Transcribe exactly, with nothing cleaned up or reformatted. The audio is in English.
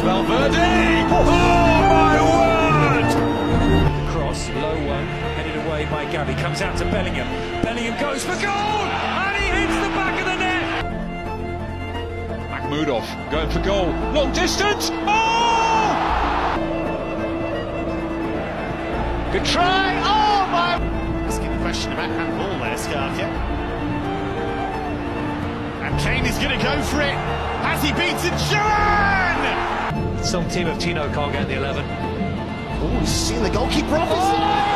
Valverde! Oh my word! Cross, low one, headed away by Gavi, comes out to Bellingham. Bellingham goes for goal! And he hits the back of the net! Mahmudov going for goal. Long distance! Oh! Good try! Oh my! Asking the question about handball there, Skarka. And Kane is going to go for it as he beats it. Duran! Some team of Tino can't get in the eleven. Oh, he's seen the goalkeeper off.